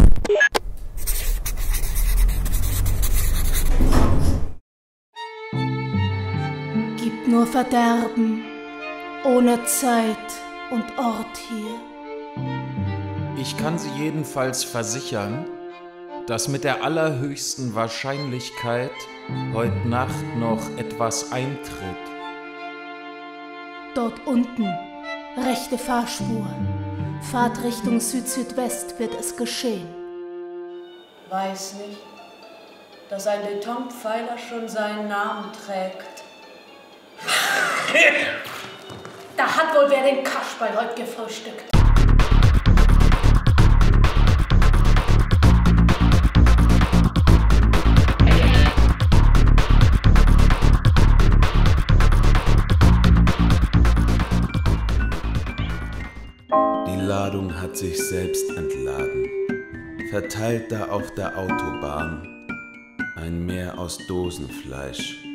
Gibt nur Verderben, ohne Zeit und Ort hier. Ich kann Sie jedenfalls versichern, dass mit der allerhöchsten Wahrscheinlichkeit heute Nacht noch etwas eintritt. Dort unten, rechte Fahrspur, Fahrt Richtung Süd-Südwest wird es geschehen. Weiß nicht, dass ein Betonpfeiler schon seinen Namen trägt. Da hat wohl wer den Kasperl heute gefrühstückt. Die Ladung hat sich selbst entladen, verteilt da auf der Autobahn ein Meer aus Dosenfleisch.